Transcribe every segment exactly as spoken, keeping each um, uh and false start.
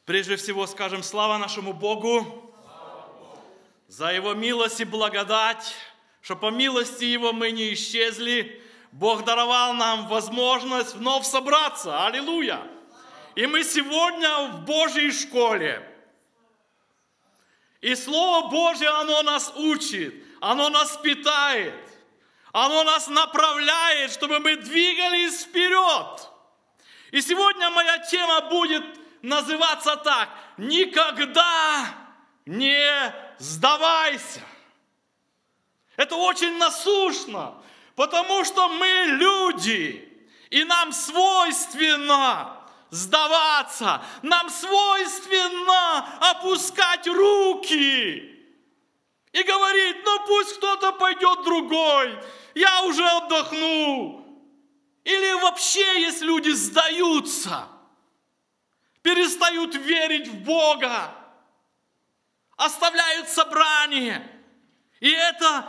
Прежде всего скажем слава нашему Богу за Его милость и благодать, что по милости Его мы не исчезли. Бог даровал нам возможность вновь собраться. Аллилуйя! И мы сегодня в Божьей школе. И Слово Божье, оно нас учит, оно нас питает, оно нас направляет, чтобы мы двигались вперед. И сегодня моя тема будет называться так: «Никогда не сдавайся». Это очень насущно, потому что мы люди, и нам свойственно сдаваться, нам свойственно опускать руки и говорить: ну пусть кто-то пойдет другой, я уже отдохну. Или вообще есть люди сдаются, перестают верить в Бога, оставляют собрание. И это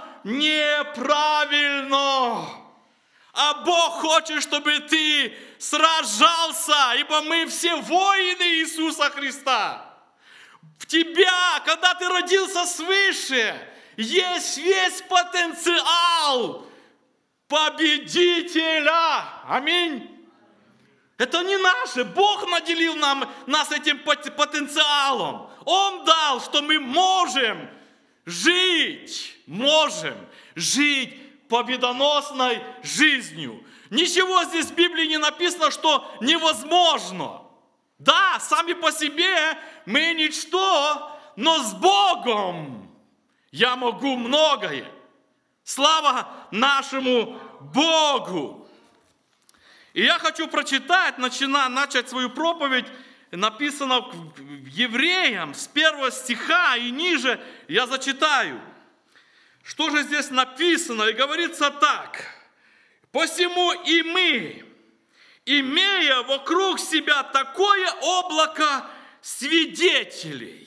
неправильно. А Бог хочет, чтобы ты сражался, ибо мы все воины Иисуса Христа. В тебя, когда ты родился свыше, есть весь потенциал победителя. Аминь. Это не наше. Бог наделил нам, нас этим потенциалом. Он дал, что мы можем жить, можем жить победоносной жизнью. Ничего здесь в Библии не написано, что невозможно. Да, сами по себе мы ничто, но с Богом я могу многое. Слава нашему Богу! И я хочу прочитать, начина, начать свою проповедь, написано в Евреям с первого стиха и ниже, я зачитаю. Что же здесь написано? И говорится так: «Посему и мы, имея вокруг себя такое облако свидетелей,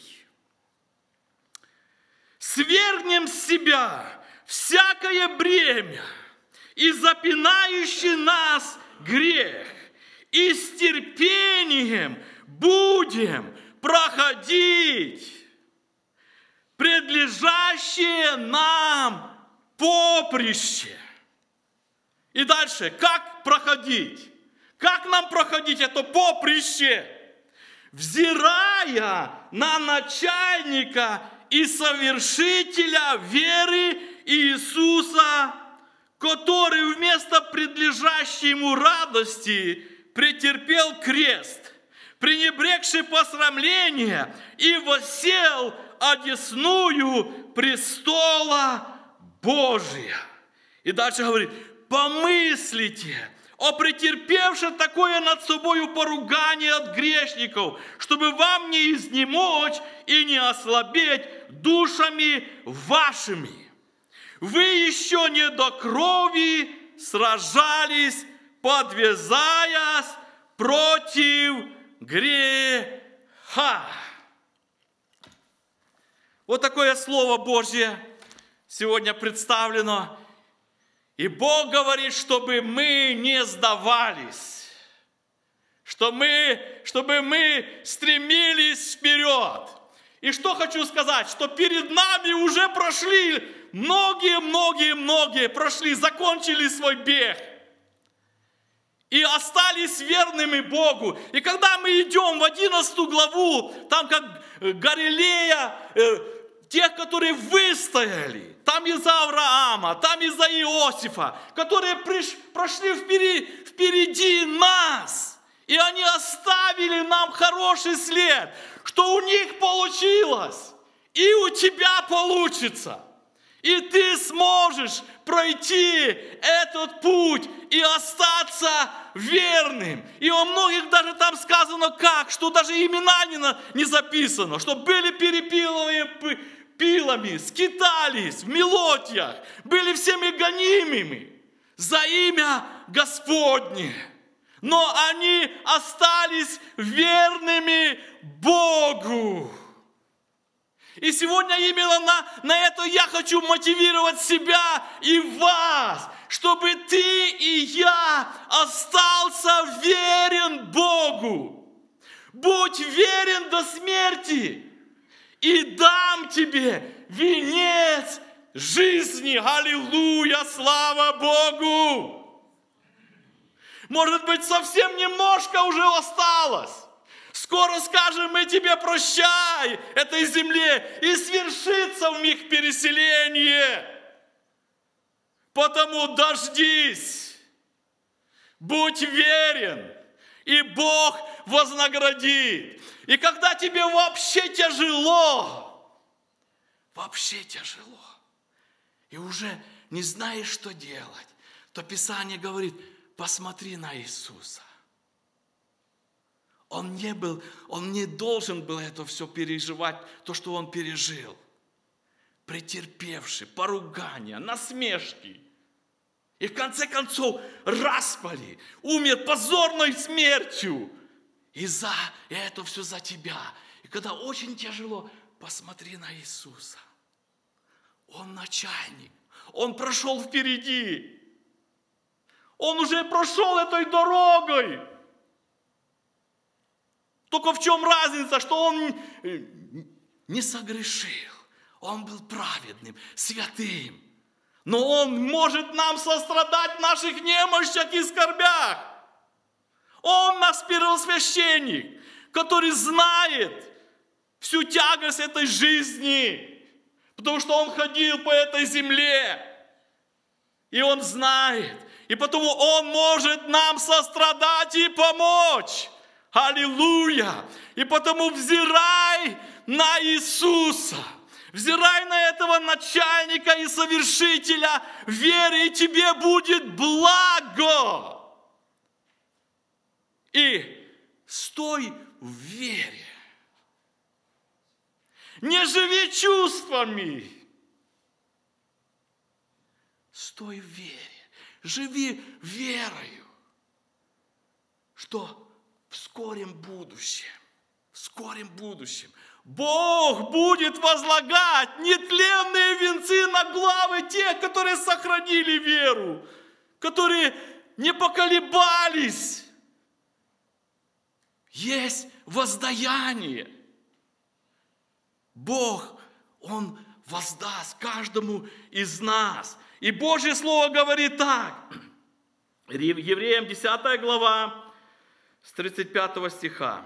свергнем с себя всякое бремя и запинающий нас грех, и с терпением будем проходить предлежащее нам поприще». И дальше, как проходить? Как нам проходить это поприще? «Взирая на начальника и совершителя веры Иисуса, который вместо предлежащей ему радости претерпел крест, пренебрегший посрамление, и воссел одесную престола Божия». И дальше говорит: «Помыслите о претерпевшем такое над собою поругание от грешников, чтобы вам не изнемочь и не ослабеть душами вашими. Вы еще не до крови сражались, подвязаясь против греха». Вот такое Слово Божье сегодня представлено. И Бог говорит, чтобы мы не сдавались, что мы, чтобы мы стремились вперед. И что хочу сказать, что перед нами уже прошли многие-многие-многие, прошли, закончили свой бег. И остались верными Богу. И когда мы идем в одиннадцатую главу, там как Галилея, э, тех, которые выстояли, там из-за Авраама, там из-за Иосифа, которые приш, прошли впереди, впереди нас. И они оставили нам хороший след, что у них получилось, и у тебя получится. И ты сможешь пройти этот путь и остаться верным. И у многих даже там сказано как, что даже имена не, на, не записано, что были перепиловые пилами, скитались в мелотьях, были всеми гонимыми за имя Господне. Но они остались верными Богу. И сегодня именно на, на это я хочу мотивировать себя и вас, чтобы ты и я остался верен Богу. будь верен до смерти, и дам тебе венец жизни. Аллилуйя, слава Богу! Может быть, совсем немножко уже осталось. Скоро скажем мы тебе прощай этой земле, и свершится в них переселение. Потому дождись, будь верен, и Бог вознаградит. И когда тебе вообще тяжело, вообще тяжело, и уже не знаешь, что делать, то Писание говорит, посмотри на Иисуса. Он не был, он не должен был это все переживать, то, что он пережил. Претерпевший поругания, насмешки. И в конце концов распали, умер позорной смертью. И за и это все за тебя. И когда очень тяжело, посмотри на Иисуса. Он начальник. Он прошел впереди. Он уже прошел этой дорогой. Только в чем разница, что он не согрешил. Он был праведным, святым. Но он может нам сострадать в наших немощах и скорбях. Он наш первосвященник, который знает всю тягость этой жизни. Потому что он ходил по этой земле. И он знает. И потому он может нам сострадать и помочь. Аллилуйя! И потому взирай на Иисуса. Взирай на этого начальника и совершителя веры, и тебе будет благо. И стой в вере. Не живи чувствами. Стой в вере. Живи верою, что в скором будущем, в скором будущем Бог будет возлагать нетленные венцы на главы тех, которые сохранили веру, которые не поколебались. Есть воздаяние. Бог, Он воздаст каждому из нас. И Божье Слово говорит так. Евреям десятая глава, с тридцать пятого стиха.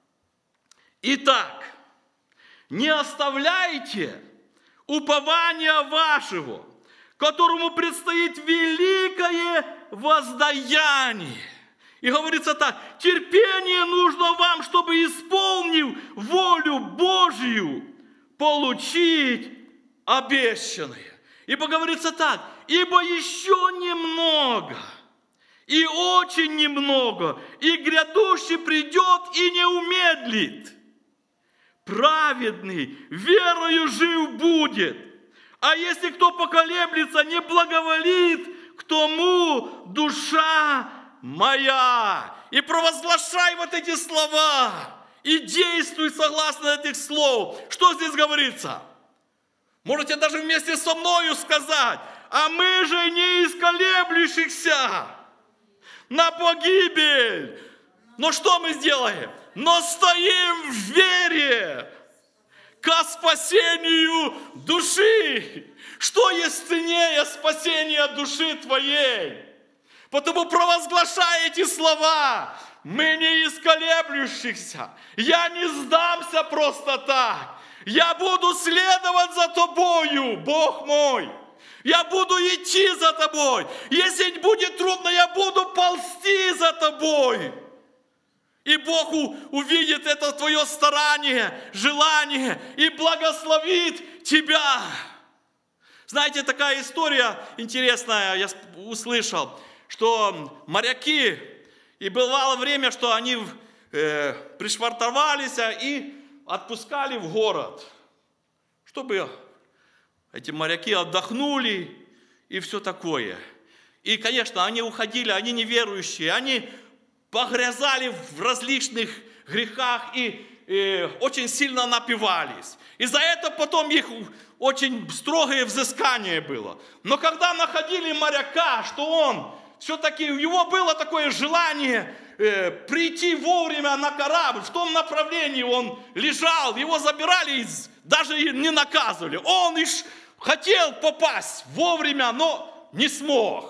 Итак, не оставляйте упования вашего, которому предстоит великое воздаяние. И говорится так, терпение нужно вам, чтобы, исполнив волю Божью, получить обещанное. Ибо говорится так, ибо еще немного, и очень немного, и грядущий придет и не умедлит. Праведный верою жив будет, а если кто поколеблется, не благоволит к тому душа моя. И провозглашай вот эти слова, и действуй согласно этих слов. Что здесь говорится? Можете даже вместе со мною сказать, а мы же не из колеблющихся на погибель. Но что мы сделаем? Но стоим в вере ко спасению души. Что есть ценнее спасения души твоей? Потому провозглашай эти слова. Мы не из колеблющихся. Я не сдамся просто так. Я буду следовать за тобою, Бог мой. Я буду идти за тобой. Если будет трудно, я буду ползти за тобой. И Бог увидит это твое старание, желание и благословит тебя. Знаете, такая история интересная, я услышал, что моряки, и бывало время, что они э, пришвартовались и отпускали в город, чтобы эти моряки отдохнули и все такое. И, конечно, они уходили, они неверующие, они погрязали в различных грехах и, и очень сильно напивались. И за это потом их очень строгое взыскание было. Но когда находили моряка, что он все-таки, у него было такое желание э, прийти вовремя на корабль, в том направлении он лежал, его забирали, и даже не наказывали. Он лишь хотел попасть вовремя, но не смог.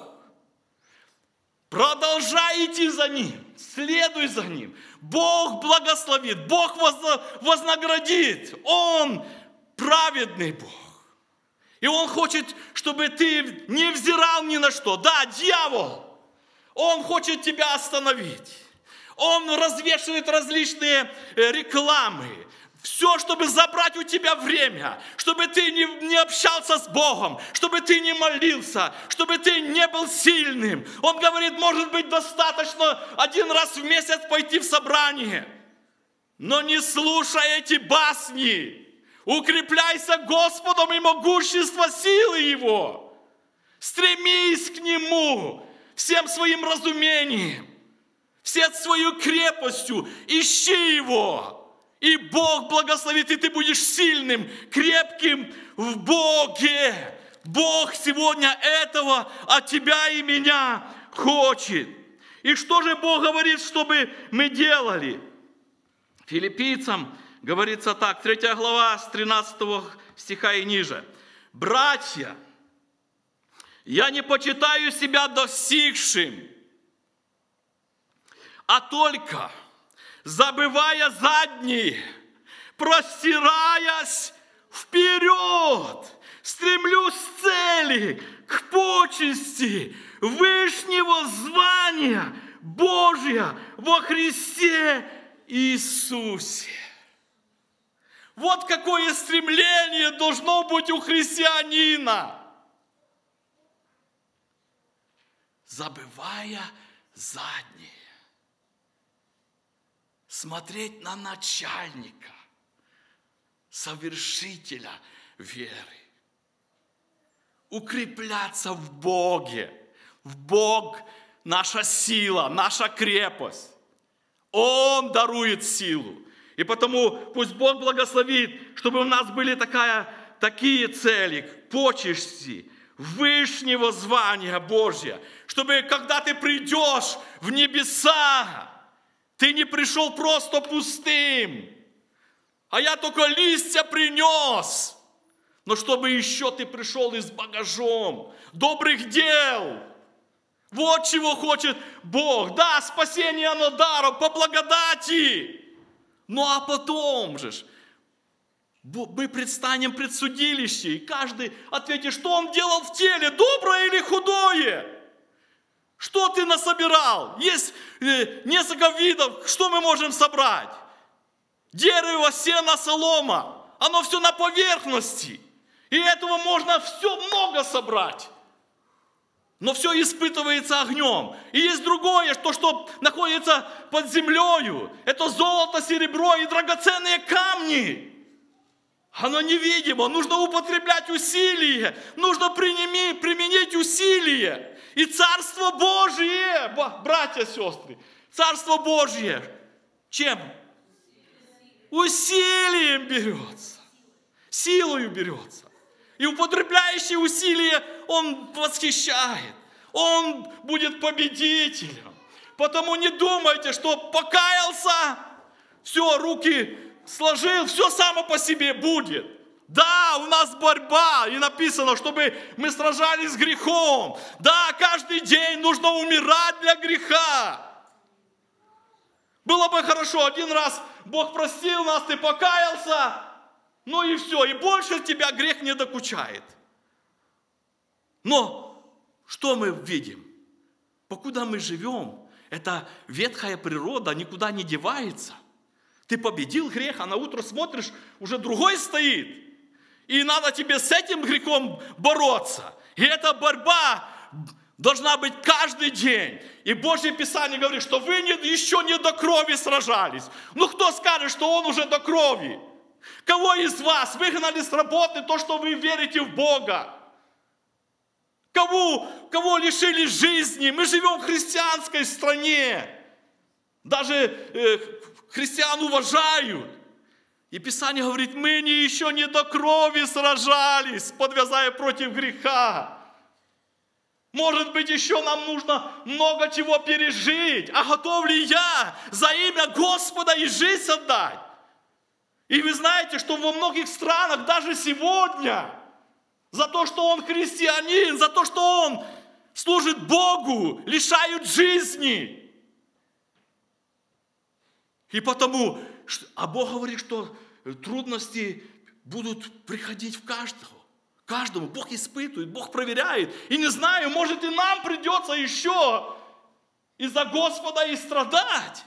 Продолжай идти за ним, следуй за ним. Бог благословит, Бог вознаградит. Он праведный Бог. И Он хочет, чтобы ты не взирал ни на что. Да, дьявол, он хочет тебя остановить. Он развешивает различные рекламы. Все, чтобы забрать у тебя время, чтобы ты не, не общался с Богом, чтобы ты не молился, чтобы ты не был сильным. Он говорит, может быть, достаточно один раз в месяц пойти в собрание. Но не слушай эти басни. Укрепляйся Господом и могущество силы Его. Стремись к Нему всем своим разумением, всей своей крепостью. Ищи Его. И Бог благословит, и ты будешь сильным, крепким в Боге. Бог сегодня этого от тебя и меня хочет. И что же Бог говорит, чтобы мы делали? Филиппийцам говорится так, третья глава, с тринадцатого стиха и ниже. «Братья, я не почитаю себя достигшим, а только, забывая задние, простираясь вперед, стремлюсь к цели, к почести, вышнего звания Божия во Христе Иисусе». Вот какое стремление должно быть у христианина. Забывая задние. Смотреть на начальника, совершителя веры. Укрепляться в Боге. В Бог наша сила, наша крепость. Он дарует силу. И потому пусть Бог благословит, чтобы у нас были такая, такие цели, почести, вышнего звания Божьего. Чтобы когда ты придешь в небеса, ты не пришел просто пустым, а я только листья принес. Но чтобы еще ты пришел и с багажом добрых дел. Вот чего хочет Бог. Да, спасение оно даром, по благодати. Ну а потом же мы предстанем пред судилище, и каждый ответит, что он делал в теле, доброе или худое. Что ты насобирал? Есть э, несколько видов, что мы можем собрать. Дерево, сено, солома. Оно все на поверхности. И этого можно все много собрать. Но все испытывается огнем. И есть другое, то, что находится под землею. Это золото, серебро и драгоценные камни. Оно невидимо. Нужно употреблять усилия. Нужно применить, применить усилия. И Царство Божие, братья и сестры, Царство Божие, чем? Усилием берется. Силою берется. И употребляющий усилия, он восхищает. Он будет победителем. Потому не думайте, что покаялся, все, руки сложил, все само по себе будет. Да, у нас борьба, и написано, чтобы мы сражались с грехом. Да, каждый день нужно умирать для греха. Было бы хорошо, один раз Бог простил нас, ты покаялся, ну и все, и больше тебя грех не докучает. Но что мы видим? Покуда мы живем, эта ветхая природа никуда не девается. Ты победил грех, а на утро смотришь, уже другой стоит. И надо тебе с этим грехом бороться. И эта борьба должна быть каждый день. И Божье Писание говорит, что вы не, еще не до крови сражались. Ну кто скажет, что он уже до крови? Кого из вас выгнали с работы то, что вы верите в Бога? Кого, кого лишили жизни? Мы живем в христианской стране. Даже э, христиан уважают. И Писание говорит, мы не, еще не до крови сражались, подвязая против греха. Может быть, еще нам нужно много чего пережить. А готов ли я за имя Господа и жизнь отдать? И вы знаете, что во многих странах даже сегодня за то, что он христианин, за то, что он служит Богу, лишают жизни. И потому, а Бог говорит, что трудности будут приходить в каждого. Каждому Бог испытывает, Бог проверяет. И не знаю, может и нам придется еще из-за Господа и страдать.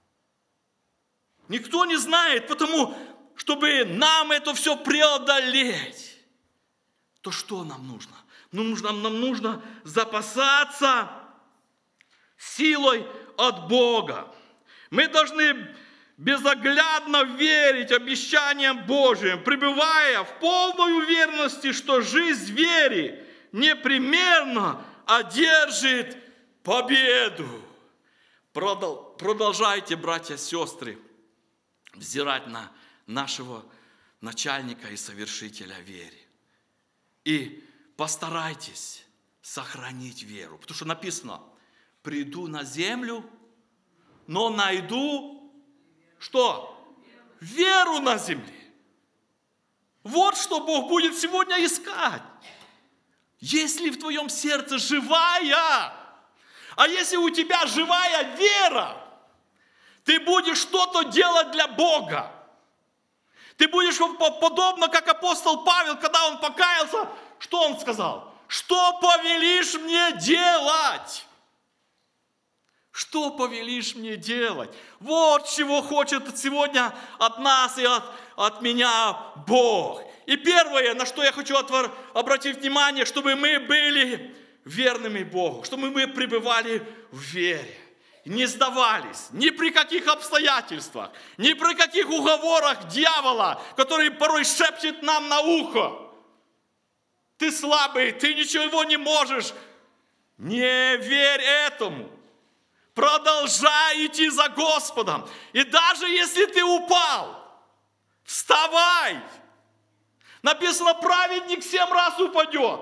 Никто не знает, потому, чтобы нам это все преодолеть, то что нам нужно? Ну, нужно нам нужно запасаться силой от Бога. Мы должны безоглядно верить обещаниям Божьим, пребывая в полной уверенности, что жизнь в вере непременно одержит победу. Продолжайте, братья и сестры, взирать на нашего начальника и совершителя веры. И постарайтесь сохранить веру. Потому что написано, приду на землю, но найду что? Веру на земле. Вот что Бог будет сегодня искать. Если в твоем сердце живая, а если у тебя живая вера, ты будешь что-то делать для Бога. Ты будешь подобно, как апостол Павел, когда он покаялся, что он сказал? Что повелишь мне делать? Что повелишь мне делать? Вот чего хочет сегодня от нас и от, от меня Бог. И первое, на что я хочу отвор, обратить внимание, чтобы мы были верными Богу, чтобы мы пребывали в вере. Не сдавались ни при каких обстоятельствах, ни при каких уговорах дьявола, который порой шепчет нам на ухо. Ты слабый, ты ничего не можешь. Не верь этому. Продолжай идти за Господом. И даже если ты упал, вставай. Написано, праведник семь раз упадет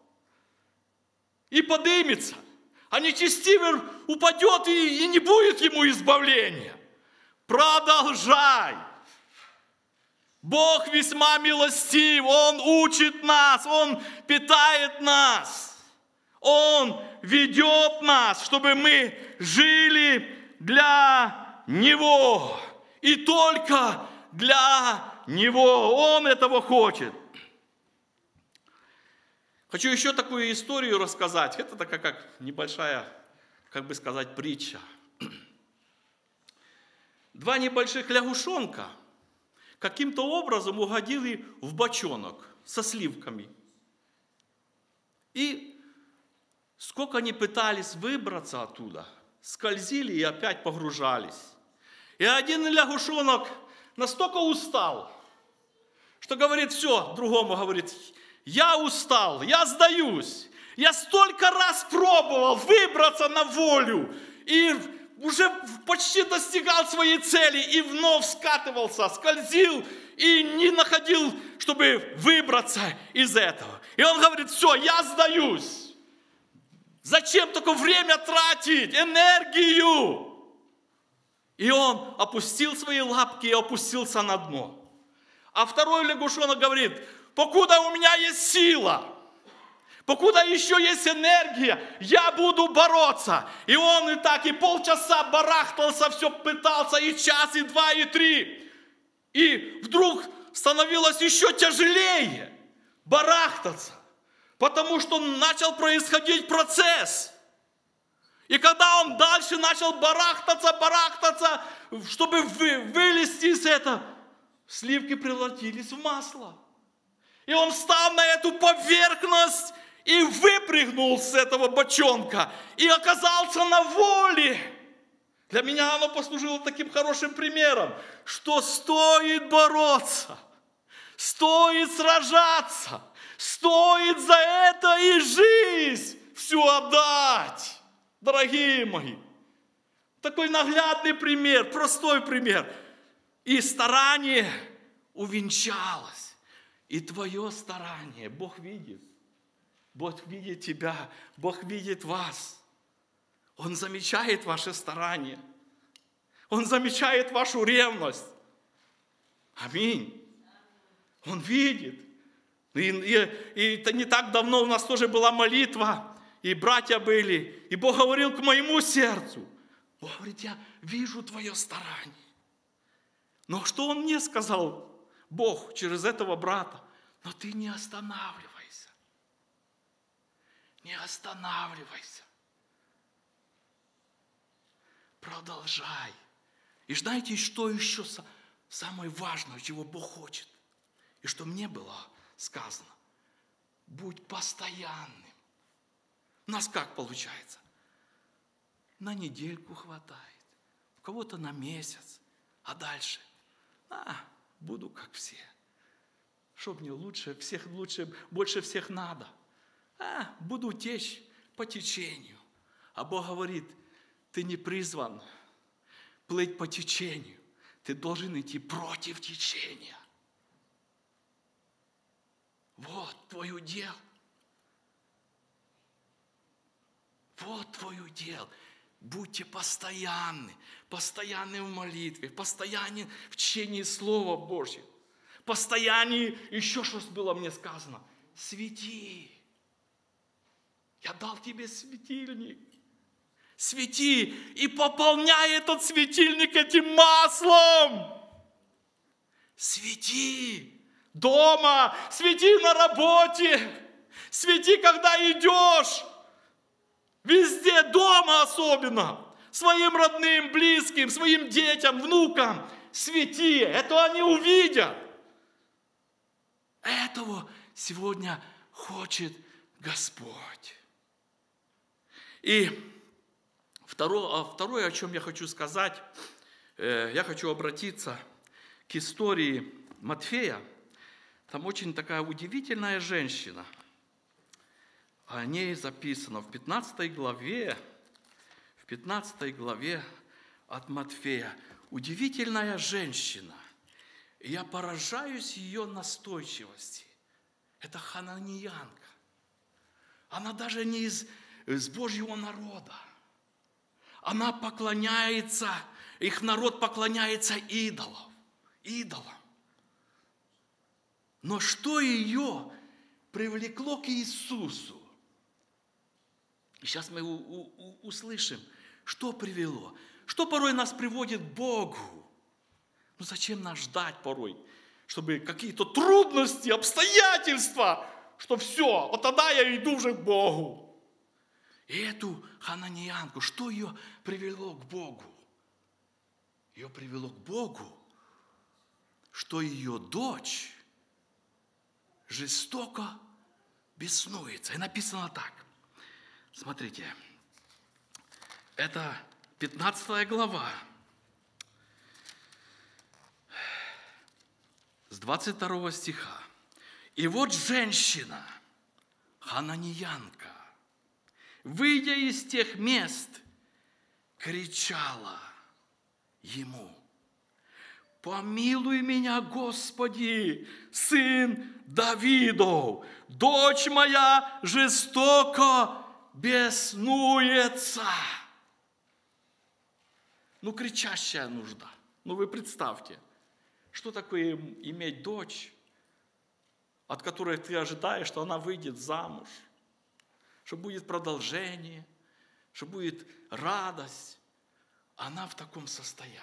и поднимется. А нечестивый упадет и, и не будет ему избавления. Продолжай. Бог весьма милостив, Он учит нас, Он питает нас. Он ведет нас, чтобы мы жили для Него. И только для Него. Он этого хочет. Хочу еще такую историю рассказать. Это такая как небольшая, как бы сказать, притча. Два небольших лягушонка каким-то образом угодили в бочонок со сливками. И сколько они пытались выбраться оттуда, скользили и опять погружались. И один лягушонок настолько устал, что говорит все, другому говорит, я устал, я сдаюсь. Я столько раз пробовал выбраться на волю и уже почти достигал своей цели и вновь скатывался, скользил и не находил, чтобы выбраться из этого. И он говорит, все, я сдаюсь. Зачем только время тратить, энергию? И он опустил свои лапки и опустился на дно. А второй лягушонок говорит, покуда у меня есть сила, покуда еще есть энергия, я буду бороться. И он и так, и полчаса барахтался, все пытался, и час, и два, и три. И вдруг становилось еще тяжелее барахтаться, потому что начал происходить процесс. И когда он дальше начал барахтаться, барахтаться, чтобы вы, вылезти из этого, сливки превратились в масло. И он встал на эту поверхность и выпрыгнул с этого бочонка и оказался на воле. Для меня оно послужило таким хорошим примером, что стоит бороться, стоит сражаться, стоит за это и жизнь всю отдать, дорогие мои. Такой наглядный пример, простой пример. И старание увенчалось. И твое старание Бог видит. Бог видит тебя, Бог видит вас. Он замечает ваши старания. Он замечает вашу ревность. Аминь. Он видит. И, и, и это не так давно у нас тоже была молитва, и братья были, и Бог говорил к моему сердцу. Бог говорит, я вижу твое старание. Но что Он мне сказал, Бог, через этого брата? Но ты не останавливайся. Не останавливайся. Продолжай. И знаете, что еще самое важное, чего Бог хочет? И что мне было сказано. Будь постоянным. У нас как получается? На недельку хватает. У кого-то на месяц. А дальше? А, буду как все. Что мне лучше, всех лучше, больше всех надо. А, буду течь по течению. А Бог говорит, ты не призван плыть по течению. Ты должен идти против течения. Вот твой удел. Вот твой удел. Будьте постоянны, постоянны в молитве, постоянны в чтении Слова Божьего. Постояннее, еще что было мне сказано, свети. Я дал тебе светильник. Свети и пополняй этот светильник этим маслом. Свети дома, свети на работе, свети, когда идешь. Везде, дома особенно, своим родным, близким, своим детям, внукам. Свети, это они увидят. Этого сегодня хочет Господь. И второе, второе, о чем я хочу сказать, я хочу обратиться к истории Матфея. Там очень такая удивительная женщина. О ней записано в пятнадцатой главе, в пятнадцатой главе от Матфея. Удивительная женщина. И я поражаюсь ее настойчивости. Это хананиянка. Она даже не из, из Божьего народа. Она поклоняется, их народ поклоняется идолам. Идолам. Но что ее привлекло к Иисусу? И сейчас мы у, у, услышим, что привело. Что порой нас приводит к Богу? Ну зачем нас ждать порой? Чтобы какие-то трудности, обстоятельства, что все, вот тогда я иду уже к Богу. И эту хананиянку, что ее привело к Богу? Ее привело к Богу, что ее дочь жестоко беснуется. И написано так. Смотрите, это пятнадцатая глава, с двадцать второго стиха. И вот женщина, хананиянка, выйдя из тех мест, кричала ему: «Помилуй меня, Господи, сын Давидов, дочь моя жестоко беснуется». Ну, кричащая нужда. Ну, вы представьте, что такое иметь дочь, от которой ты ожидаешь, что она выйдет замуж, что будет продолжение, что будет радость. Она в таком состоянии.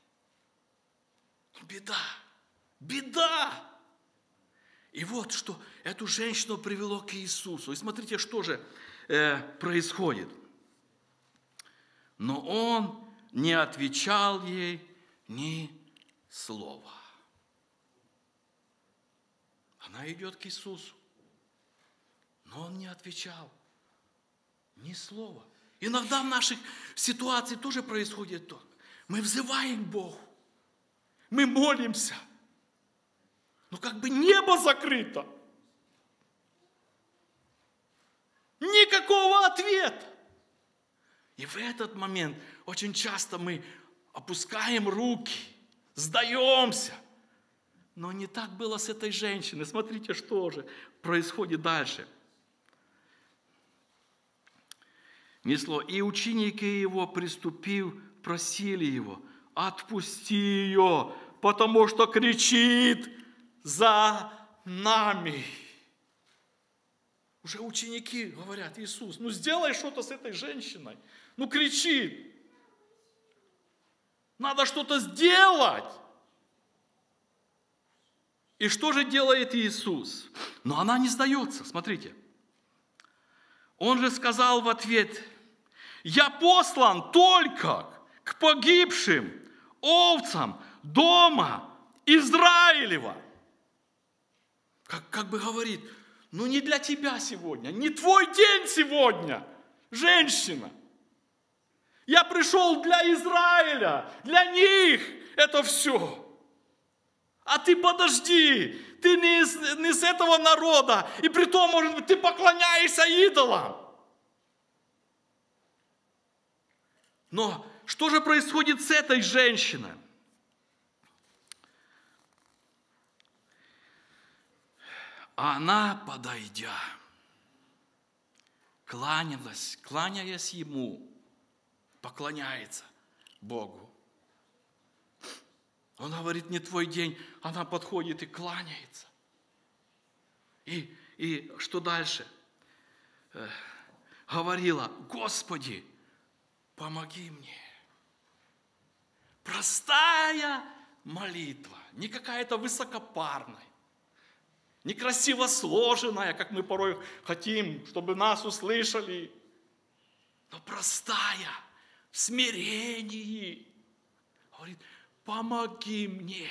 Беда, беда. И вот что эту женщину привело к Иисусу. И смотрите, что же э, происходит. Но он не отвечал ей ни слова. Она идет к Иисусу, но он не отвечал ни слова. Иногда в наших ситуациях тоже происходит так. Мы взываем к Богу, мы молимся, но как бы небо закрыто. Никакого ответа. И в этот момент очень часто мы опускаем руки, сдаемся. Но не так было с этой женщиной. Смотрите, что же происходит дальше. несло. И ученики его, приступив, просили его: отпусти ее, потому что кричит за нами. Уже ученики говорят: Иисус, ну сделай что-то с этой женщиной. Ну кричит. Надо что-то сделать. И что же делает Иисус? Но она не сдается, смотрите. Он же сказал в ответ: я послан только к погибшим овцам дома Израилева. Как, как бы говорит: ну не для тебя сегодня, не твой день сегодня, женщина. Я пришел для Израиля, для них это все. А ты подожди, ты не из, не из этого народа, и при том, может быть, ты поклоняешься идолам. Но что же происходит с этой женщиной? Она, подойдя, кланялась, кланяясь ему, поклоняется Богу. Он говорит: не твой день. Она подходит и кланяется. И, и что дальше? Э, говорила: Господи, помоги мне. Простая молитва, не какая-то высокопарная, не красиво сложенная, как мы порой хотим, чтобы нас услышали, но простая, в смирении. Говорит: помоги мне.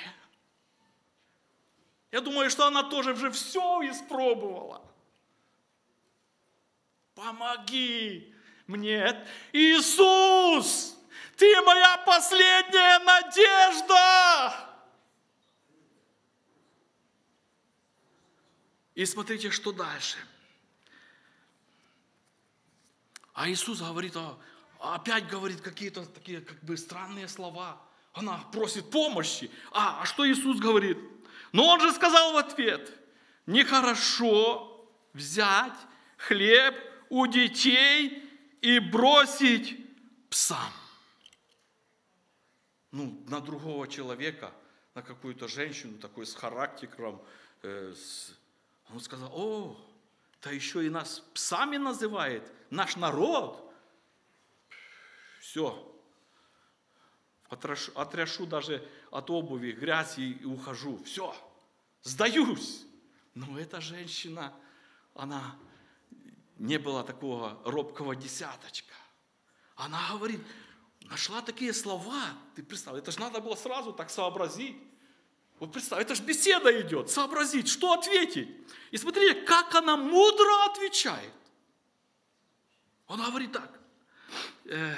Я думаю, что она тоже уже все испробовала. Помоги мне. Иисус, ты моя последняя надежда. И смотрите, что дальше. А Иисус говорит, опять говорит какие-то такие как бы странные слова. Она просит помощи. А, а что Иисус говорит? Но Он же сказал в ответ: нехорошо взять хлеб у детей и бросить псам. Ну, на другого человека, на какую-то женщину, такой с характером, э, с... Он сказал: о, да еще и нас псами называет, наш народ. Все. Отряшу, отряшу даже от обуви грязь и, и ухожу. Все, сдаюсь. Но эта женщина, она не была такого робкого десяточка. Она говорит, нашла такие слова. Ты представь, это же надо было сразу так сообразить. Вот представь, это же беседа идет, сообразить, что ответить. И смотрите, как она мудро отвечает. Она говорит так. Э,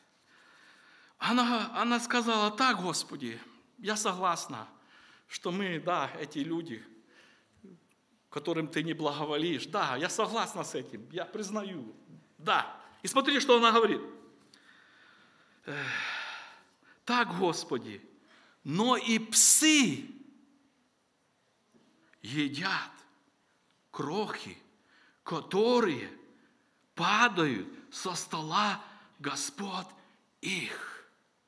Она, она сказала: так, Господи, я согласна, что мы, да, эти люди, которым ты не благоволишь, да, я согласна с этим, я признаю, да. И смотрите, что она говорит. Так, Господи, но и псы едят крохи, которые падают со стола господ их.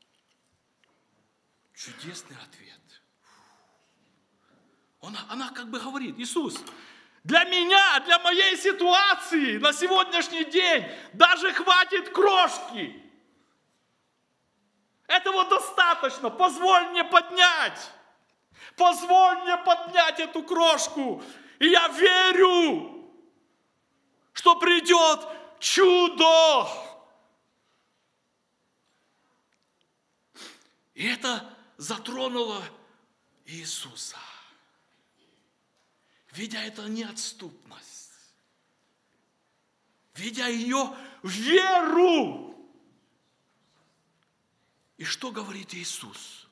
Чудесный ответ. Она, она как бы говорит: Иисус, для меня, для моей ситуации на сегодняшний день даже хватит крошки. Этого достаточно. Позволь мне поднять. Позволь мне поднять эту крошку. И я верю, что придет чудо. И это затронуло Иисуса. Видя эту неотступность, видя ее веру. И что говорит Иисус?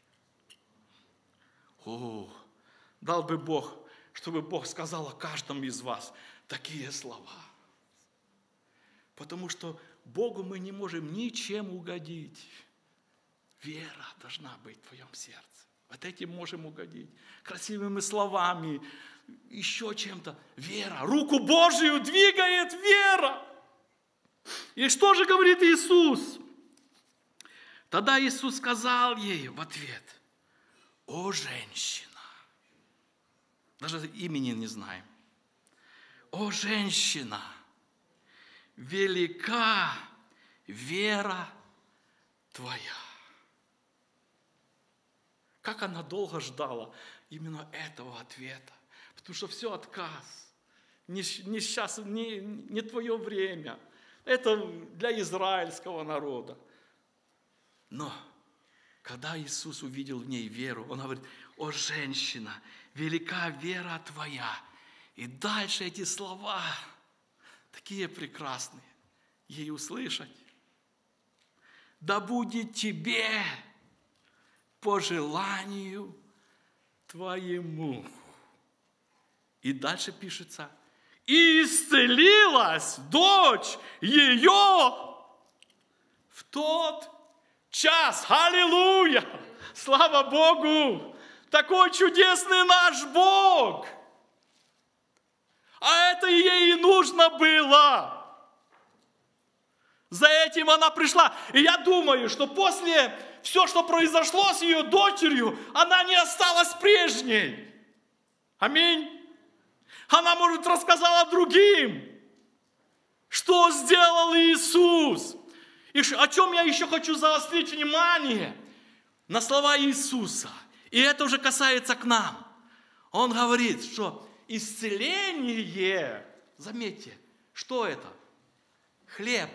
О, дал бы Бог, чтобы Бог сказал о каждом из вас такие слова. Потому что Богу мы не можем ничем угодить. Вера должна быть в твоем сердце. Вот этим можем угодить. Красивыми словами, еще чем-то. Вера. Руку Божию двигает вера. И что же говорит Иисус? Тогда Иисус сказал ей в ответ: «О, женщина!» Даже имени не знаем. «О, женщина! Велика вера твоя». Как она долго ждала именно этого ответа. Потому что все отказ. Не, не сейчас, не, не твое время. Это для израильского народа. Но когда Иисус увидел в ней веру, Он говорит: «О, женщина, велика вера твоя». И дальше эти слова, такие прекрасные, ей услышать. «Да будет тебе по желанию твоему». И дальше пишется: «И исцелилась дочь ее в тот час». Аллилуйя! Слава Богу! Такой чудесный наш Бог! А это ей и нужно было. За этим она пришла. И я думаю, что после все, что произошло с ее дочерью, она не осталась прежней. Аминь. Она, может, рассказала другим, что сделал Иисус. И о чем я еще хочу заострить внимание? На слова Иисуса. И это уже касается к нам. Он говорит, что исцеление, заметьте, что это? Хлеб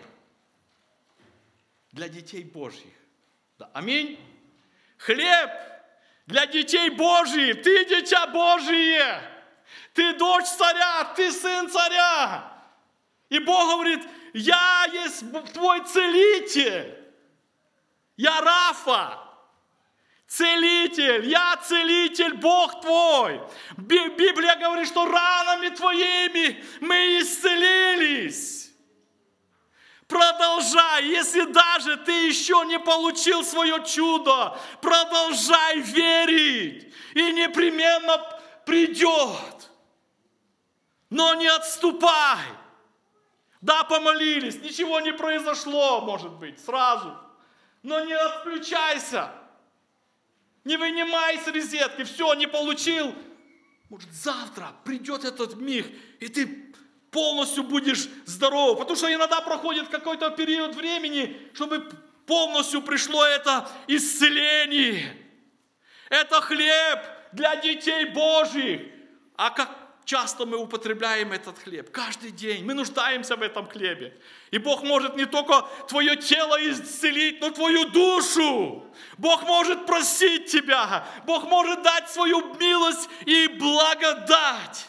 для детей Божьих. Да. Аминь. Хлеб для детей Божьих. Ты дитя Божие. Ты дочь царя, ты сын царя. И Бог говорит: я есть твой целитель. Я Рафа. Целитель, я целитель, Бог твой. Библия говорит, что ранами твоими мы исцелились. Продолжай, если даже ты еще не получил свое чудо, продолжай верить, и непременно придет. Но не отступай. Да, помолились, ничего не произошло, может быть, сразу. Но не отключайся. Не вынимай с розетки, все, не получил. Может, завтра придет этот миг, и ты полностью будешь здоров. Потому что иногда проходит какой-то период времени, чтобы полностью пришло это исцеление. Это хлеб для детей Божьих. А как часто мы употребляем этот хлеб? Каждый день. Мы нуждаемся в этом хлебе. И Бог может не только твое тело исцелить, но твою душу. Бог может простить тебя. Бог может дать свою милость и благодать.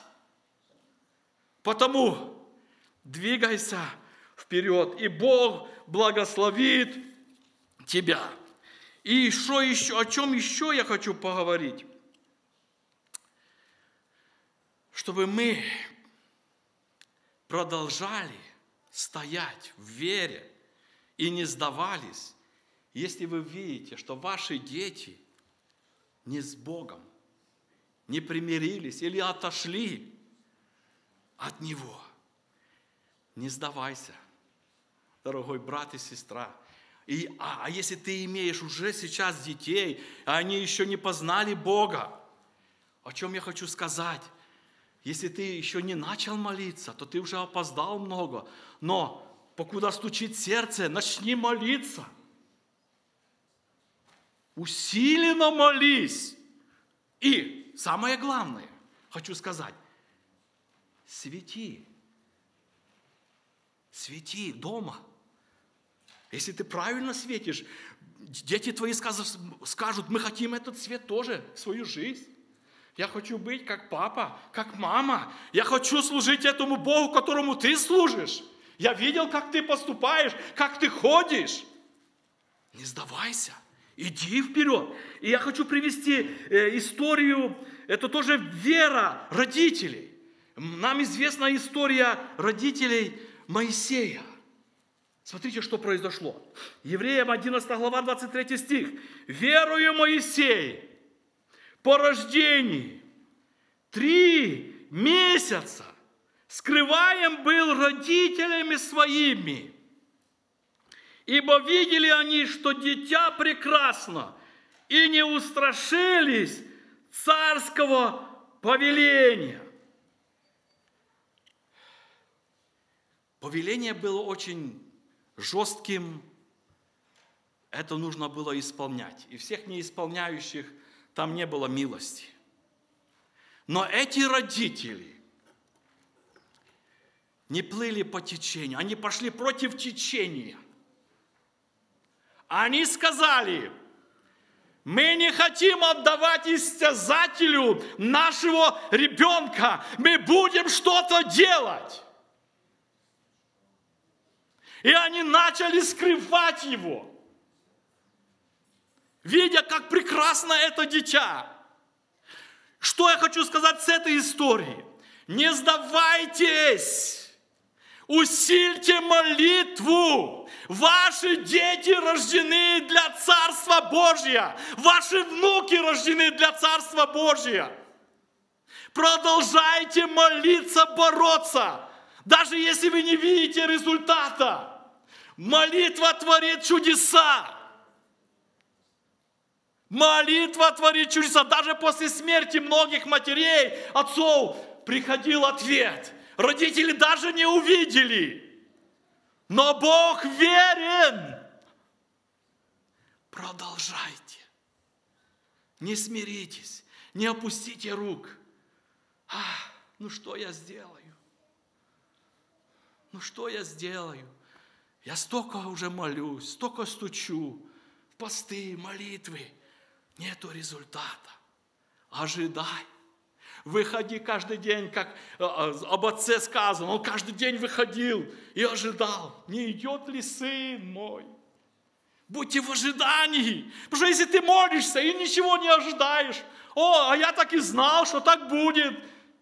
Потому двигайся вперед, и Бог благословит тебя. И что еще, о чем еще я хочу поговорить? Чтобы мы продолжали стоять в вере и не сдавались, если вы видите, что ваши дети не с Богом, не примирились или отошли от Него. Не сдавайся, дорогой брат и сестра. И, а, а если ты имеешь уже сейчас детей, а они еще не познали Бога, о чем я хочу сказать? Если ты еще не начал молиться, то ты уже опоздал много. Но покуда стучит сердце, начни молиться. Усиленно молись. И самое главное, хочу сказать, свети. Свети дома. Если ты правильно светишь, дети твои скажут: мы хотим этот свет тоже в свою жизнь. Я хочу быть как папа, как мама. Я хочу служить этому Богу, которому ты служишь. Я видел, как ты поступаешь, как ты ходишь. Не сдавайся. Иди вперед. И я хочу привести историю, это тоже вера родителей. Нам известна история родителей Моисея. Смотрите, что произошло. Евреям одиннадцатая глава, двадцать третий стих. «Верую Моисей по рождении три месяца скрываем был родителями своими Ибо видели они, что дитя прекрасно, и не устрашились царского повеления. Повеление было очень жестким, это нужно было исполнять. И всех неисполняющих там не было милости. Но эти родители не плыли по течению, они пошли против течения. Они сказали: мы не хотим отдавать истязателю нашего ребенка, мы будем что-то делать. И они начали скрывать его, видя, как прекрасно это дитя. Что я хочу сказать с этой историей? Не сдавайтесь, усильте молитву. Ваши дети рождены для Царства Божия. Ваши внуки рождены для Царства Божия. Продолжайте молиться, бороться, даже если вы не видите результата. Молитва творит чудеса. Молитва творит чудеса. Даже после смерти многих матерей, отцов, приходил ответ. Родители даже не увидели. Но Бог верен. Продолжайте. Не смиритесь. Не опустите рук. А, ну что я сделаю? Ну что я сделаю? Я столько уже молюсь, столько стучу. В посты, молитвы. Нету результата. Ожидай. Выходи каждый день, как об отце сказано. Он каждый день выходил и ожидал. Не идет ли сын мой? Будьте в ожидании. Потому что если ты молишься и ничего не ожидаешь, о, а я так и знал, что так будет.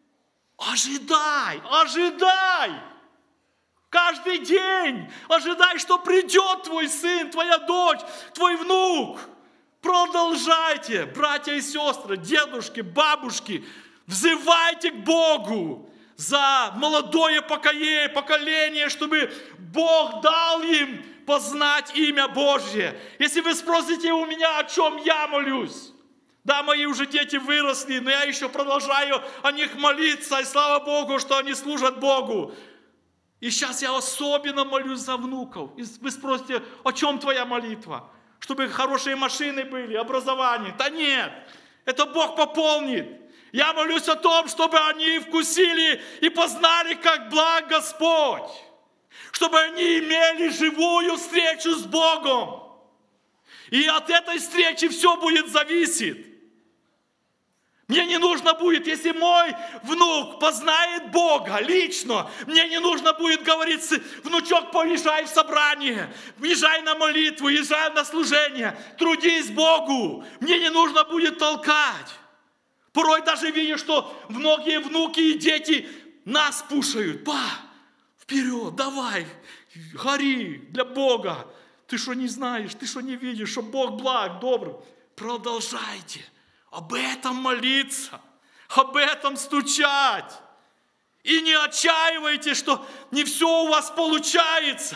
Ожидай, ожидай. Каждый день ожидай, что придет твой сын, твоя дочь, твой внук. Продолжайте, братья и сестры, дедушки, бабушки, взывайте к Богу за молодое поколение, чтобы Бог дал им познать имя Божье. Если вы спросите у меня, о чем я молюсь, да, мои уже дети выросли, но я еще продолжаю о них молиться, и слава Богу, что они служат Богу. И сейчас я особенно молюсь за внуков. И вы спросите, о чем твоя молитва? Чтобы хорошие машины были, образование. Да нет, это Бог пополнит. Я молюсь о том, чтобы они вкусили и познали, как благ Господь. Чтобы они имели живую встречу с Богом. И от этой встречи все будет зависеть. Мне не нужно будет, если мой внук познает Бога лично, мне не нужно будет говорить: внучок, поезжай в собрание, езжай на молитву, езжай на служение, трудись Богу. Мне не нужно будет толкать. Порой даже видишь, что многие внуки и дети нас пушают. Па, вперед, давай, гори для Бога. Ты что не знаешь, ты что не видишь, что Бог благ, добрый. Продолжайте. Об этом молиться, об этом стучать. И не отчаивайтесь, что не все у вас получается.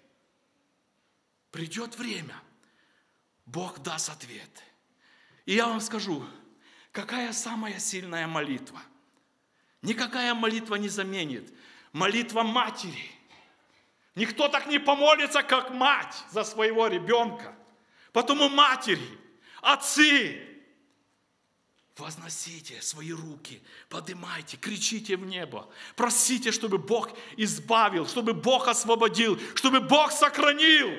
Придет время, Бог даст ответ. И я вам скажу, какая самая сильная молитва? Никакая молитва не заменит. Молитва матери. Никто так не помолится, как мать за своего ребенка. Потому матери, отцы, возносите свои руки, поднимайте, кричите в небо. Просите, чтобы Бог избавил, чтобы Бог освободил, чтобы Бог сохранил.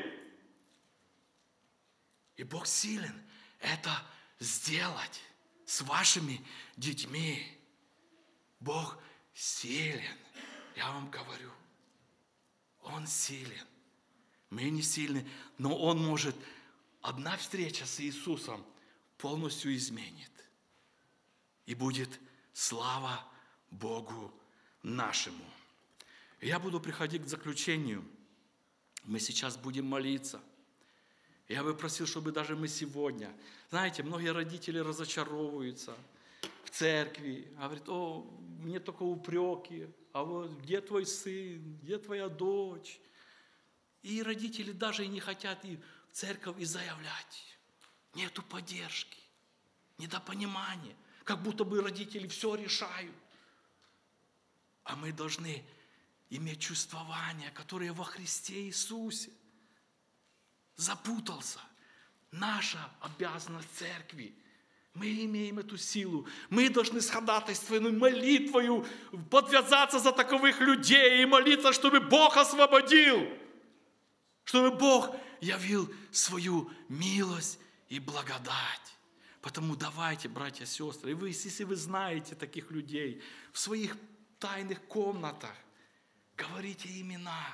И Бог силен это сделать с вашими детьми. Бог силен, я вам говорю. Он силен. Мы не сильны, но Он может, одна встреча с Иисусом полностью изменит. И будет слава Богу нашему. Я буду приходить к заключению. Мы сейчас будем молиться. Я бы просил, чтобы даже мы сегодня, знаете, многие родители разочаровываются в церкви, говорят: о, мне только упреки, а вот где твой сын, где твоя дочь? И родители даже и не хотят и в церковь и заявлять. Нету поддержки, недопонимания. Как будто бы родители все решают. А мы должны иметь чувствование, которое во Христе Иисусе. Запутался. Наша обязанность церкви. Мы имеем эту силу. Мы должны с ходатайственной молитвою подвязаться за таковых людей и молиться, чтобы Бог освободил. Чтобы Бог явил свою милость и благодать. Потому давайте, братья и сестры, и вы, если вы знаете таких людей, в своих тайных комнатах говорите имена.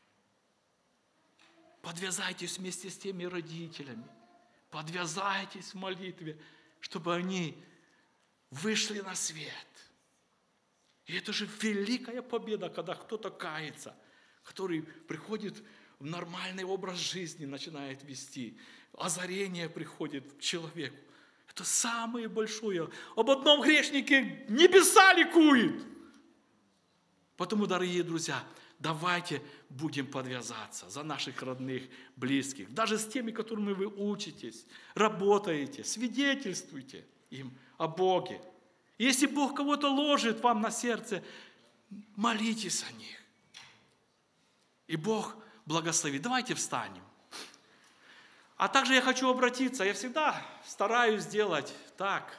Подвязайтесь вместе с теми родителями. Подвязайтесь в молитве, чтобы они вышли на свет. И это же великая победа, когда кто-то кается, который приходит в нормальный образ жизни, начинает вести. Озарение приходит к человеку. Это самое большое. Об одном грешнике небеса ликуют. Потому, дорогие друзья, давайте будем подвязаться за наших родных, близких. Даже с теми, которыми вы учитесь, работаете, свидетельствуйте им о Боге. Если Бог кого-то ложит вам на сердце, молитесь о них. И Бог благословит. Давайте встанем. А также я хочу обратиться, я всегда стараюсь делать так.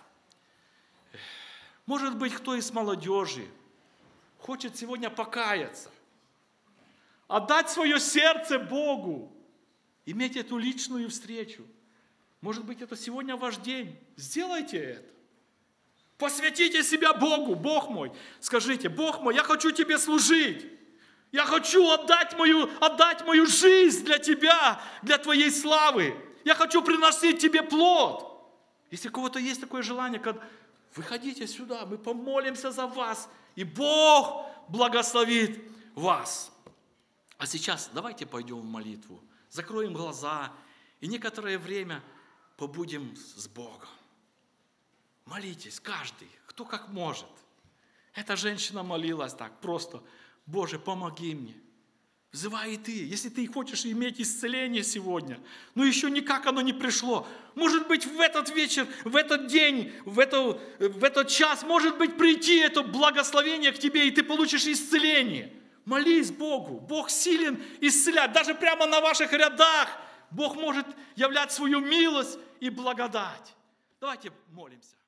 Может быть, кто из молодежи хочет сегодня покаяться, отдать свое сердце Богу, иметь эту личную встречу. Может быть, это сегодня ваш день. Сделайте это. Посвятите себя Богу, Бог мой. Скажите, Бог мой, я хочу Тебе служить. Я хочу отдать мою, отдать мою жизнь для Тебя, для Твоей славы. Я хочу приносить Тебе плод. Если у кого-то есть такое желание, выходите сюда, мы помолимся за вас, и Бог благословит вас. А сейчас давайте пойдем в молитву, закроем глаза и некоторое время побудем с Богом. Молитесь, каждый, кто как может. Эта женщина молилась так, просто: Боже, помоги мне. Взывай и ты, если ты хочешь иметь исцеление сегодня, но еще никак оно не пришло. Может быть, в этот вечер, в этот день, в, эту, в этот час, может быть, прийти это благословение к тебе, и ты получишь исцеление. Молись Богу. Бог силен исцелять. Даже прямо на ваших рядах Бог может являть свою милость и благодать. Давайте молимся.